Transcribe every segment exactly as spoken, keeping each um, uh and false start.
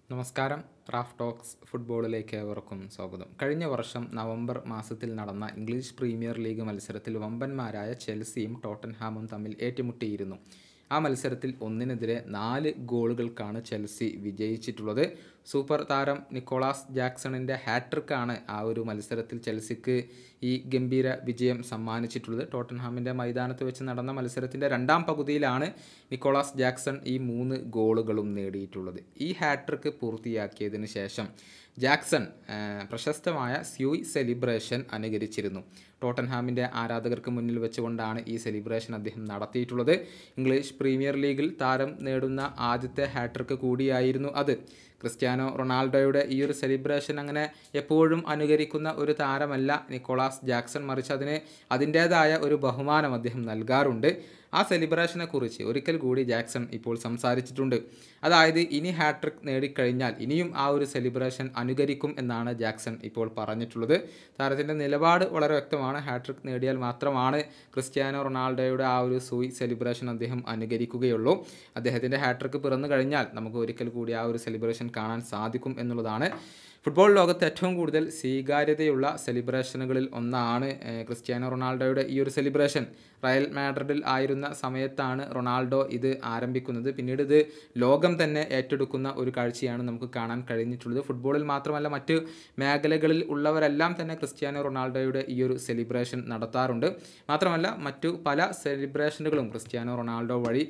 നമസ്കാരം. Raf talks ഫുട്ബോളിലേക്ക് ഏവർക്കും സ്വാഗതം. കഴിഞ്ഞ വർഷം നവംബർ മാസത്തിൽ നടന്ന ഇംഗ്ലീഷ് പ്രീമിയർ ലീഗ് മത്സരത്തിൽ വമ്പന്മാരായ ചെൽസിയും ടോട്ടൻഹാമും തമ്മിൽ ഏറ്റുമുട്ടിയിരുന്നു. ആ മത്സരത്തിൽ ഒന്നിനെതിരെ നാല് ഗോളുകൾക്കാണ് ചെൽസി വിജയിച്ചിട്ടുള്ളത്. സൂപ്പർ താരം നിക്കോളാസ് ജാക്സണിൻ്റെ ഹാട്രിക്കാണ് ആ ഒരു മത്സരത്തിൽ ചെൽസിക്ക് ഈ ഗംഭീര വിജയം സമ്മാനിച്ചിട്ടുള്ളത്. ടോട്ടൻഹാമിൻ്റെ മൈതാനത്ത് വെച്ച് നടന്ന മത്സരത്തിൻ്റെ രണ്ടാം പകുതിയിലാണ് നിക്കോളാസ് ജാക്സൺ ഈ മൂന്ന് ഗോളുകളും നേടിയിട്ടുള്ളത്. ഈ ഹാട്രിക്ക് പൂർത്തിയാക്കിയതിന് ശേഷം ജാക്സൺ പ്രശസ്തമായ സ്യൂയ് സെലിബ്രേഷൻ അനുകരിച്ചിരുന്നു. ടോട്ടൻഹാമിൻ്റെ ആരാധകർക്ക് മുന്നിൽ വെച്ചുകൊണ്ടാണ് ഈ സെലിബ്രേഷൻ അദ്ദേഹം നടത്തിയിട്ടുള്ളത്. ഇംഗ്ലീഷ് പ്രീമിയർ ലീഗിൽ താരം നേടുന്ന ആദ്യത്തെ ഹാട്രിക്ക് കൂടിയായിരുന്നു അത്. ക്രിസ്ത്യാനോ റൊണാൾഡോയുടെ ഈ ഒരു സെലിബ്രേഷൻ അങ്ങനെ എപ്പോഴും അനുകരിക്കുന്ന ഒരു താരമല്ല നിക്കോളാസ് ജാക്സൺ, മറിച്ച് അതിന് അതിൻ്റേതായ ഒരു ബഹുമാനം അദ്ദേഹം നൽകാറുണ്ട്. ആ സെലിബ്രേഷനെ കുറിച്ച് ഒരിക്കൽ കൂടി ജാക്സൺ ഇപ്പോൾ സംസാരിച്ചിട്ടുണ്ട്. അതായത് ഇനി ഹാട്രിക് നേടിക്കഴിഞ്ഞാൽ ഇനിയും ആ ഒരു സെലിബ്രേഷൻ അനുകരിക്കും എന്നാണ് ജാക്സൺ ഇപ്പോൾ പറഞ്ഞിട്ടുള്ളത്. താരത്തിൻ്റെ നിലപാട് വളരെ വ്യക്തമാണ്. ഹാട്രിക് നേടിയാൽ മാത്രമാണ് ക്രിസ്ത്യാനോ റൊണാൾഡോയുടെ ആ ഒരു സൂയ് സെലിബ്രേഷൻ അദ്ദേഹം അനുകരിക്കുകയുള്ളൂ. അദ്ദേഹത്തിൻ്റെ ഹാട്രിക് പിറന്നു കഴിഞ്ഞാൽ നമുക്ക് ഒരിക്കൽ കൂടി ആ ഒരു സെലിബ്രേഷൻ കാണാൻ സാധിക്കും എന്നുള്ളതാണ്. ഫുട്ബോൾ ലോകത്ത് ഏറ്റവും കൂടുതൽ സ്വീകാര്യതയുള്ള സെലിബ്രേഷനുകളിൽ ഒന്നാണ് ക്രിസ്ത്യാനോ റൊണാൾഡോയുടെ ഈ ഒരു സെലിബ്രേഷൻ. റയൽ മാഡ്രിഡിൽ ആയിരുന്ന സമയത്താണ് റൊണാൾഡോ ഇത് ആരംഭിക്കുന്നത്. പിന്നീട് ഇത് ലോകം തന്നെ ഏറ്റെടുക്കുന്ന ഒരു കാഴ്ചയാണ് നമുക്ക് കാണാൻ കഴിഞ്ഞിട്ടുള്ളത്. ഫുട്ബോളിൽ മാത്രമല്ല മറ്റ് മേഖലകളിൽ ഉള്ളവരെല്ലാം തന്നെ ക്രിസ്ത്യാനോ റൊണാൾഡോയുടെ ഈ ഒരു സെലിബ്രേഷൻ നടത്താറുണ്ട്. മാത്രമല്ല മറ്റു പല സെലിബ്രേഷനുകളും ക്രിസ്ത്യാനോ റൊണാൾഡോ വഴി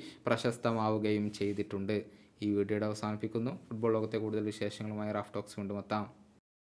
പ്രശസ്തമാവുകയും ചെയ്തിട്ടുണ്ട്. ഈ വീഡിയോയുടെ അവസാനിപ്പിക്കുന്നു. ഫുട്ബോൾ ലോകത്തെ കൂടുതൽ വിശേഷങ്ങളുമായി റാഫ് ടോക്സ് കൊണ്ടുമെത്താം.